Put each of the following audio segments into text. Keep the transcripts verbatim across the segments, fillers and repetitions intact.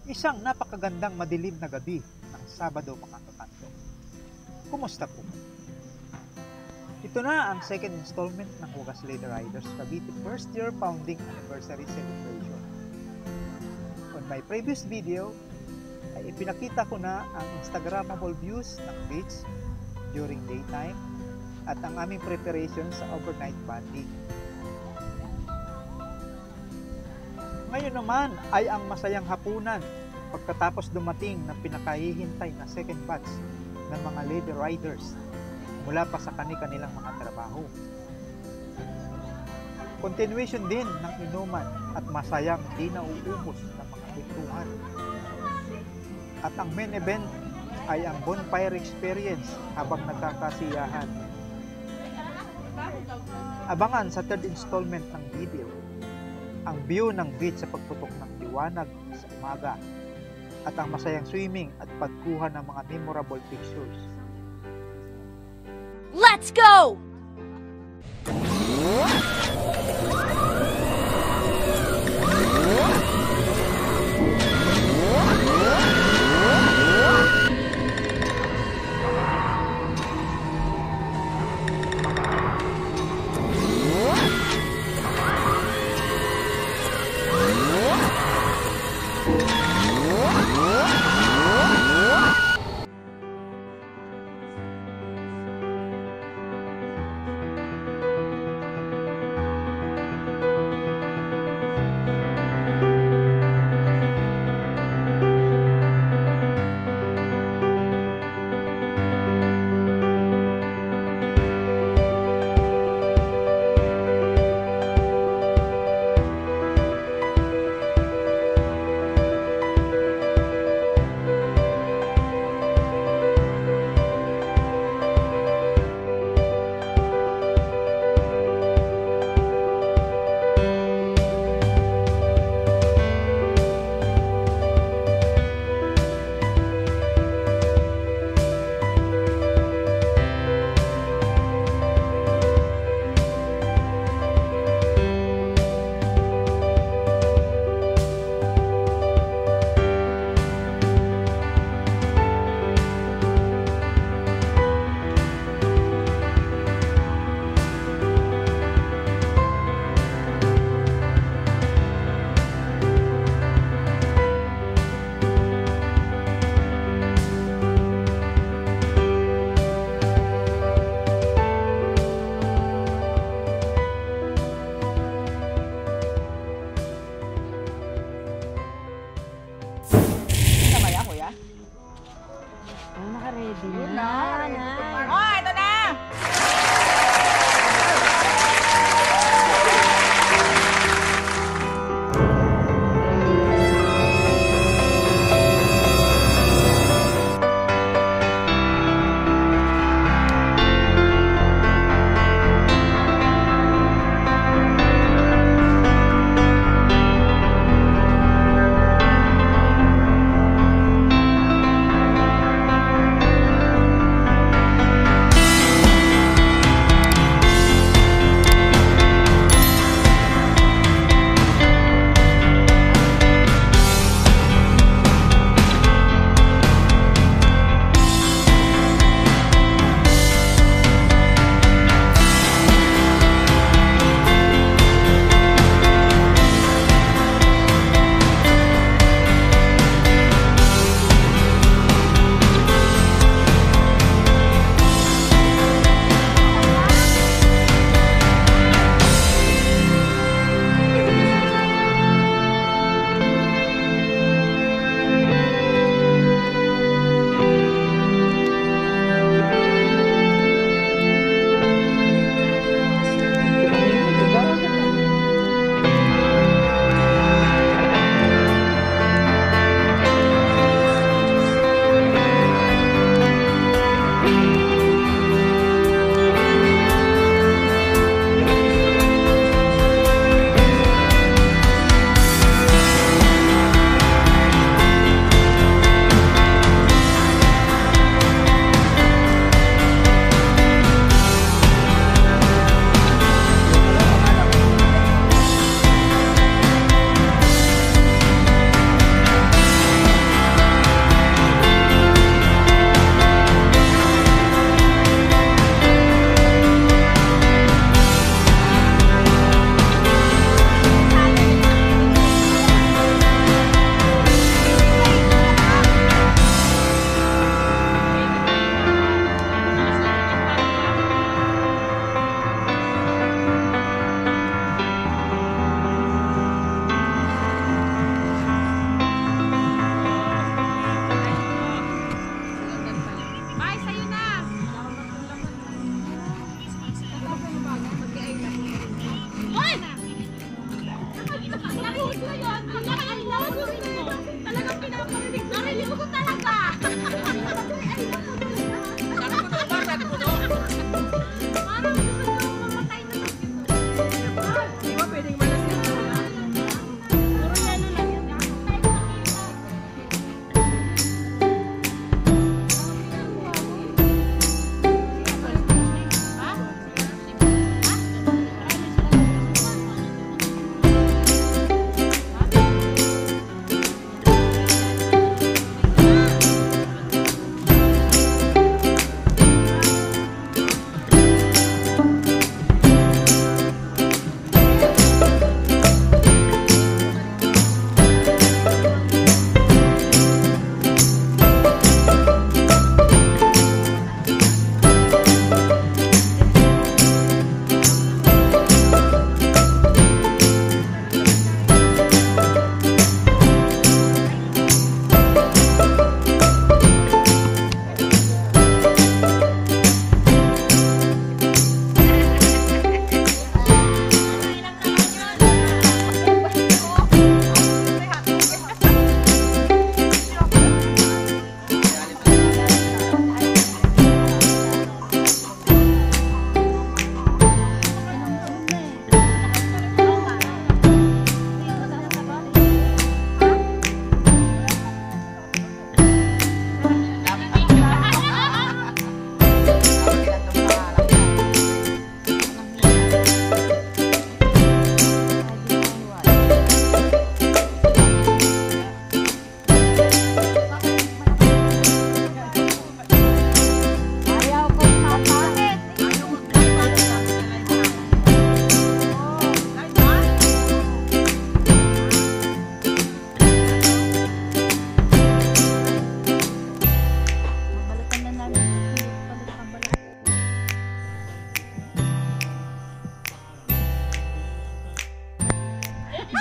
Isang napakagandang madilim na gabi ng Sabado mga kakanto. Kumusta po? Ito na ang second installment ng Wagas Lady Riders Cavite first year founding anniversary celebration. On my previous video ay ipinakita ko na ang Instagrammable views ng beach during daytime at ang aming preparation sa overnight bonding. Ngayon naman ay ang masayang hapunan pagkatapos dumating ng pinakahihintay na second batch ng mga lady riders mula pa sa kani-kanilang mga trabaho. Continuation din ng inuman at masayang di nauubos ng mga kwentuhan. At ang main event ay ang bonfire experience habang nagkakasiyahan. Abangan sa third installment ng video ang view ng beach sa pagputok ng liwanag sa umaga at ang masayang swimming at pagkuha ng mga memorable pictures. Let's go!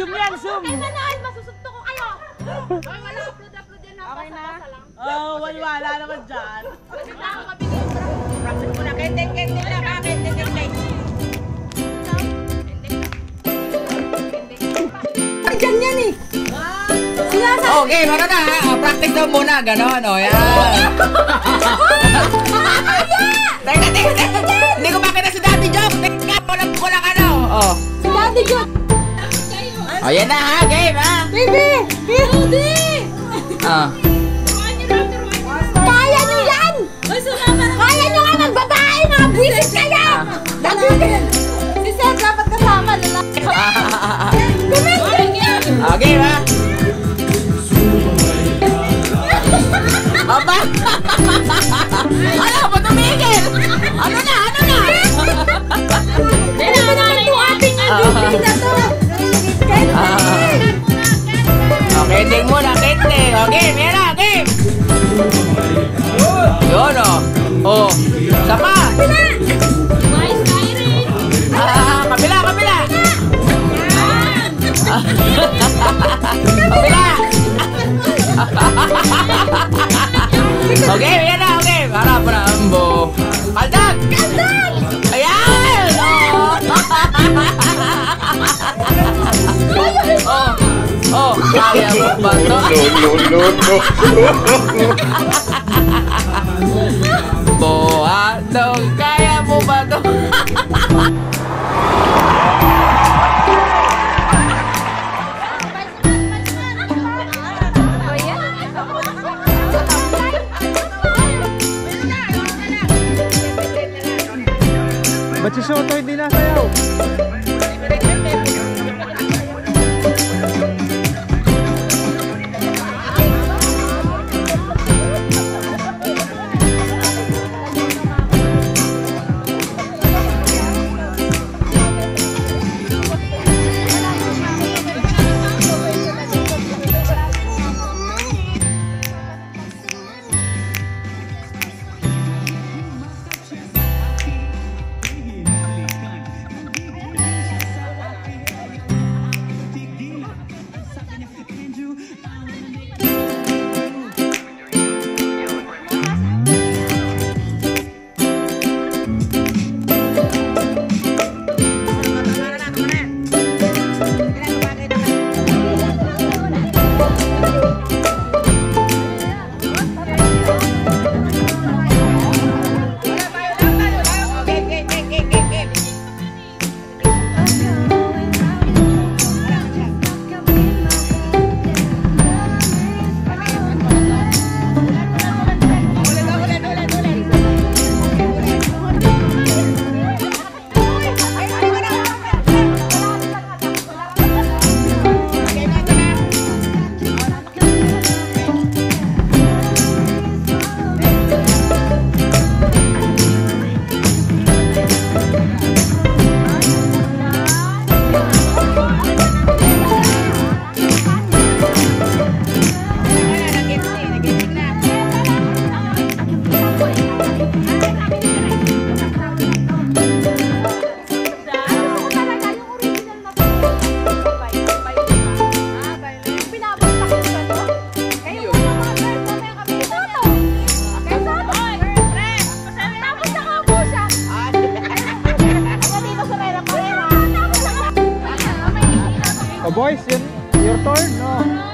Zoom yan, zoom! Kaysa noon, masusunto ko kayo! Ay, wala upload-upload yan na. Okay na? lang. Oo, wala naman dyan. Kasi na ako mabili yung practice ko na. Kending-kending lang ha, kending-kending. Diyan yan eh. Okay, ano na ha? Oh, practice daw muna, gano'n, o, yan. Teka, teka, teka. Hindi ko makita si Daddy Joke. Teka, walang ko lang ano. Oh. Si Daddy Joke. O, yan na ha, game ha. Baby! Baby! Oh. Kaya nyo yan! Kaya nyo nga magbabae, mga buwisit kayo! Si Seth dapat kasama, lalaki. O, game ha. Aba! Ano ba tumigil? Ano na? Ano na? Ano ba naman ito ating ating na to? Okay, ending muna, ending. Okay, mera, game. Yun o. Oh. Sapa. Ah, kabila, kabila. Kabila. Okay, yan na, okay. Harap na, ambo. Kaldag! Kaldag! Ayan! Oh! Oh! Kaya mo ba ito? No, no, no, no. Buhatog, kaya mo ba ito? Ba't si Soto hindi nasayaw? Oh boys, yun, your turn, no?